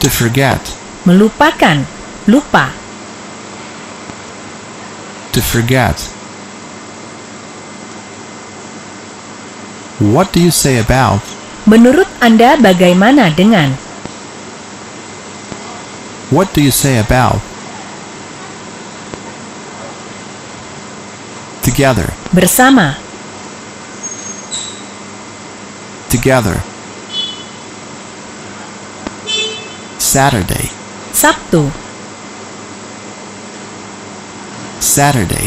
To forget. Melupakan, lupa. To forget. What do you say about? Menurut Anda bagaimana dengan? What do you say about? Together. Bersama. Together. Saturday. Sabtu. Saturday.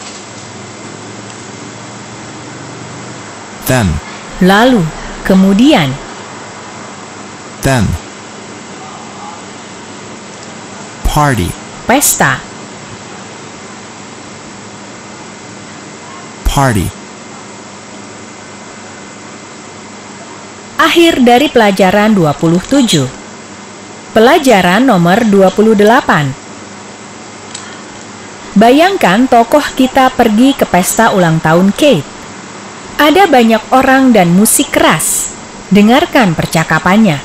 Then. Lalu, kemudian. Then. Party. Pesta. Party. Akhir dari pelajaran 27. Pelajaran nomor 28. Bayangkan tokoh kita pergi ke pesta ulang tahun Kate. Ada banyak orang dan musik keras. Dengarkan percakapannya.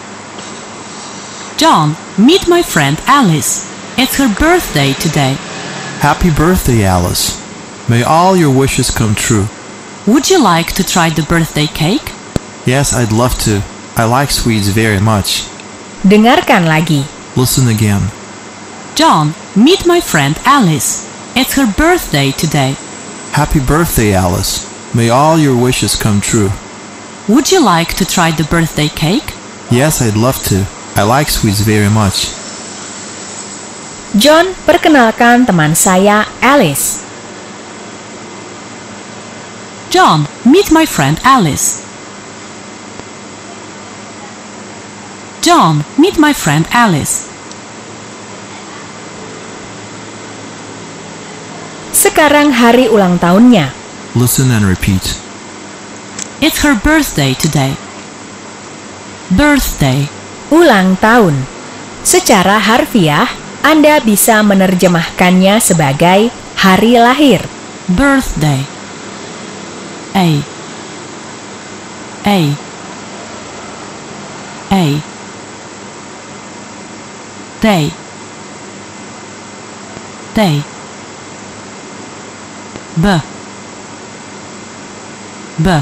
John, meet my friend Alice. It's her birthday today. Happy birthday, Alice. May all your wishes come true. Would you like to try the birthday cake? Yes, I'd love to. I like sweets very much. Dengarkan lagi. Listen again. John, meet my friend Alice. It's her birthday today. Happy birthday, Alice. May all your wishes come true. Would you like to try the birthday cake? Yes, I'd love to. I like sweets very much. John, perkenalkan teman saya, Alice. John, meet my friend Alice. John, meet my friend Alice. Sekarang hari ulang tahunnya. Listen and repeat. It's her birthday today. Birthday. Ulang tahun. Secara harfiah, Anda bisa menerjemahkannya sebagai hari lahir. Birthday. A. Day. Day. B. Burr.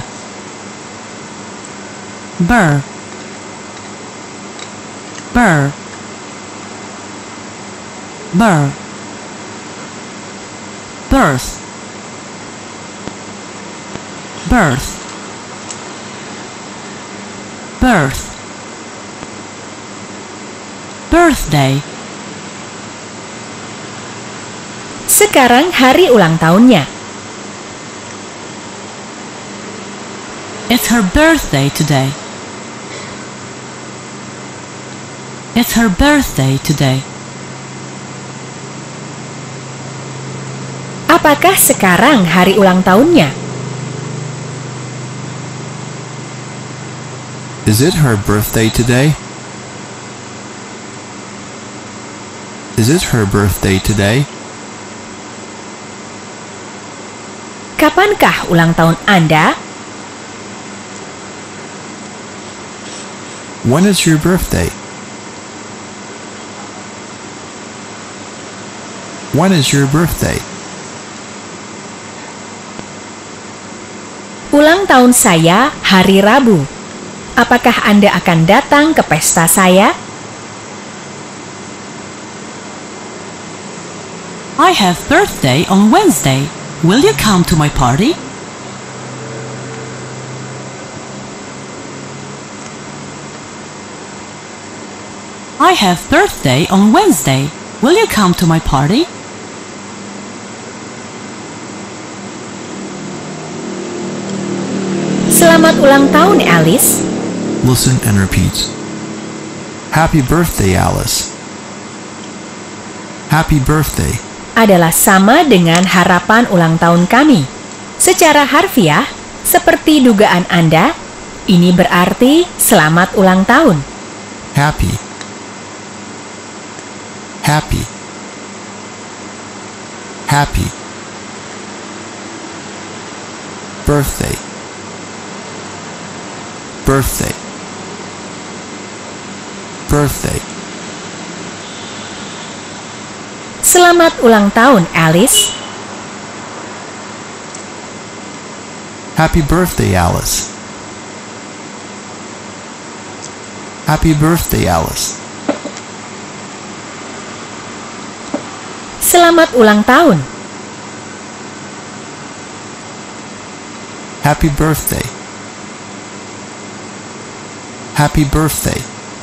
Birth. Birthday. Sekarang hari ulang tahunnya. It's her birthday today. It's her birthday today. Apakah sekarang hari ulang tahunnya? Is it her birthday today? Is it her birthday today? Kapankah ulang tahun Anda? When is your birthday? When is your birthday? Ulang tahun saya hari Rabu. Apakah Anda akan datang ke pesta saya? I have birthday on Wednesday. Will you come to my party? I have birthday on Wednesday. Will you come to my party? Selamat ulang tahun, Alice. Listen and repeat. Happy birthday, Alice. Happy birthday. Adalah sama dengan harapan ulang tahun kami. Secara harfiah, seperti dugaan Anda, ini berarti selamat ulang tahun. Happy. Happy. Happy. Birthday. Birthday. Birthday. Selamat ulang tahun, Alice. Happy birthday, Alice. Happy birthday, Alice. Selamat ulang tahun. Happy birthday. Happy birthday.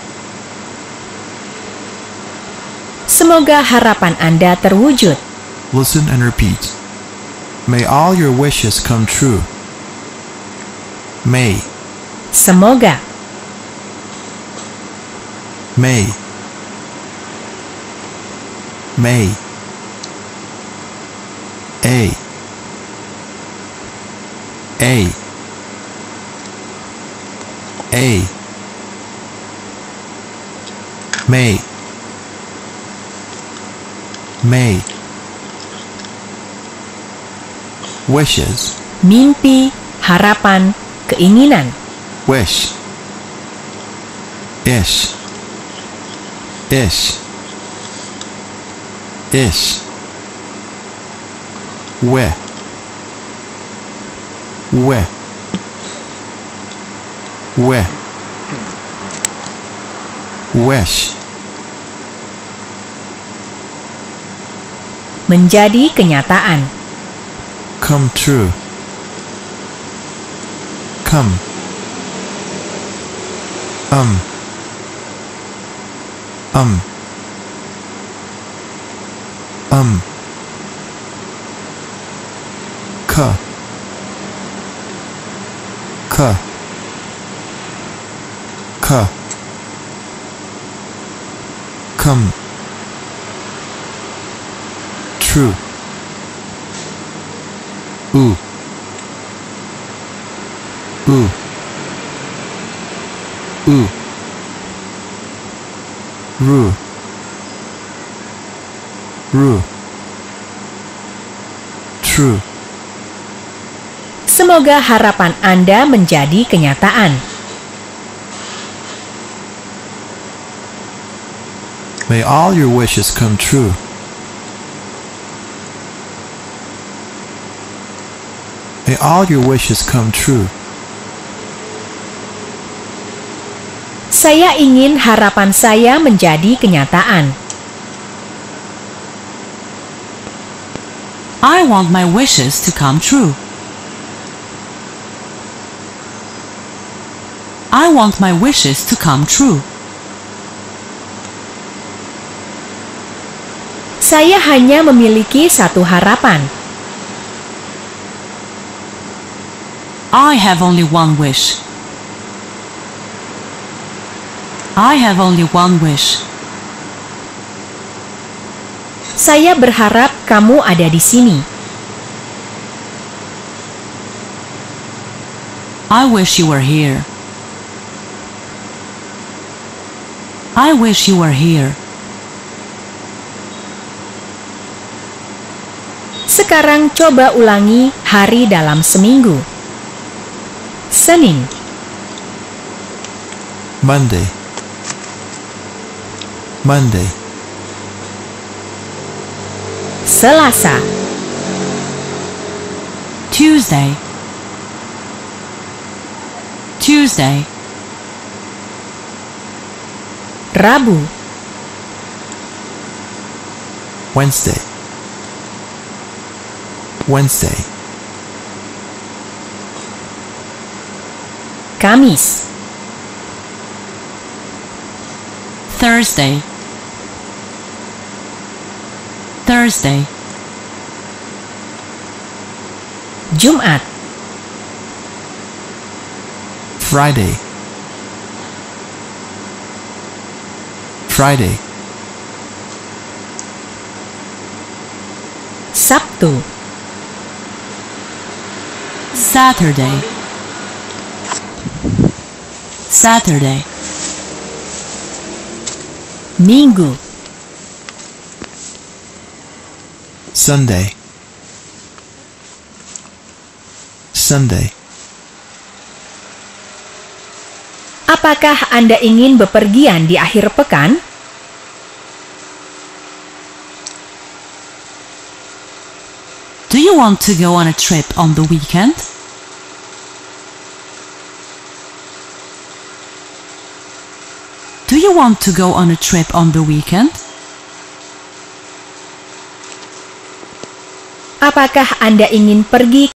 Semoga harapan Anda terwujud. Listen and repeat. May all your wishes come true. May. Semoga. May. May. A. A. A. May. May. Wishes. Mimpi, harapan, keinginan. Wish. Ish. Ish. Ish. We. We. We. Wish. Menjadi kenyataan. Come true. Come. Um. Ka. Ka. Ka. Come. True. Ooh. Ooh. Ooh. Rue. Rue. True. Semoga harapan Anda menjadi kenyataan. May all your wishes come true. May all your wishes come true. Saya ingin harapan saya menjadi kenyataan. I want my wishes to come true. I want my wishes to come true. Saya hanya memiliki satu harapan. I have only one wish. I have only one wish. Saya berharap kamu ada di sini. I wish you were here. I wish you were here. Sekarang coba ulangi hari dalam seminggu. Senin, Monday. Monday. Selasa, Tuesday. Tuesday. Rabu, Wednesday. Wednesday. Kamis, Thursday. Thursday. Jumat, Friday. Friday. Sabtu, Saturday. Saturday. Minggu, Sunday. Sunday. apakah Anda ingin bepergian di akhir pekan? Do you want to go on a trip on the weekend? Do you want to go on a trip on the weekend? Apakah Anda ingin pergi